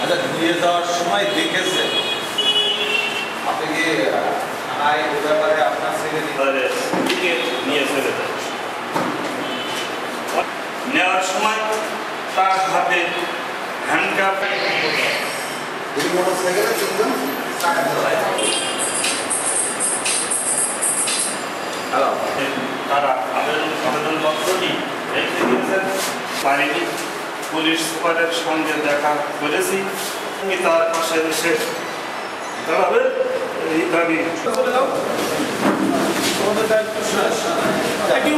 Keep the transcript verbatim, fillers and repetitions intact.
আচ্ছা, নিয়ে যাওয়ার সময় দেখেছেন আপনি কি থানায় ওই ব্যাপারে আপনার ছেলে নিয়ে চলে যায়। নেওয়ার সময় তার হাতে হ্যান্ডকাপ মোটরসাইকেলে তিনজন টাকা দেওয়া হ্যালো তারা আবেদন আবেদনপত্রটি রেখে দিয়েছেন। পারিনি পুলিশ সুপারের সঙ্গে দেখা করেছি, আমি তার পাশে এসে দাঁড়াবে এই দাবি। তোমাদের দায়িত্ব শেষ।